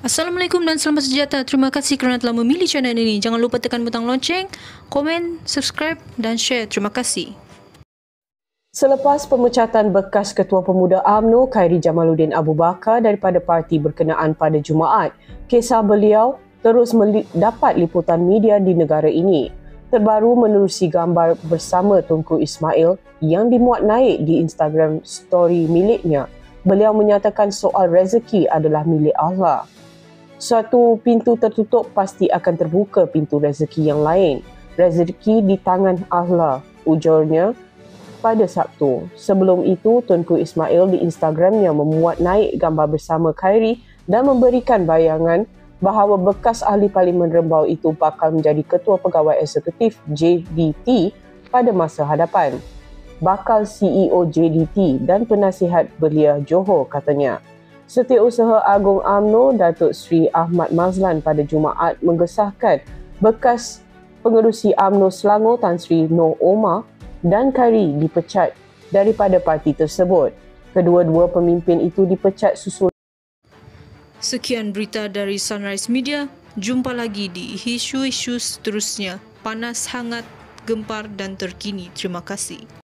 Assalamualaikum dan selamat sejahtera. Terima kasih kerana telah memilih channel ini. Jangan lupa tekan butang lonceng, komen, subscribe dan share. Terima kasih. Selepas pemecatan bekas Ketua Pemuda UMNO Khairi Jamaluddin Abu Bakar daripada parti berkenaan pada Jumaat, kisah beliau terus dapat liputan media di negara ini. Terbaru menerusi gambar bersama Tunku Ismail yang dimuat naik di Instagram story miliknya. Beliau menyatakan soal rezeki adalah milik Allah. Suatu pintu tertutup pasti akan terbuka pintu rezeki yang lain. Rezeki di tangan Allah, ujarnya pada Sabtu. Sebelum itu, Tunku Ismail di Instagramnya memuat naik gambar bersama Khairi dan memberikan bayangan bahawa bekas ahli Parlimen Rembau itu bakal menjadi Ketua Pegawai Eksekutif JDT pada masa hadapan. Bakal CEO JDT dan penasihat belia Johor, katanya. Setiausaha Agung UMNO Datuk Seri Ahmad Mazlan pada Jumaat mengesahkan bekas pengerusi UMNO Selangor Tan Sri Noh Omar dan Khairi dipecat daripada parti tersebut. Kedua-dua pemimpin itu dipecat susul. Sekian berita dari Sunrise Media. Jumpa lagi di isu-isu seterusnya. Panas, hangat, gempar dan terkini. Terima kasih.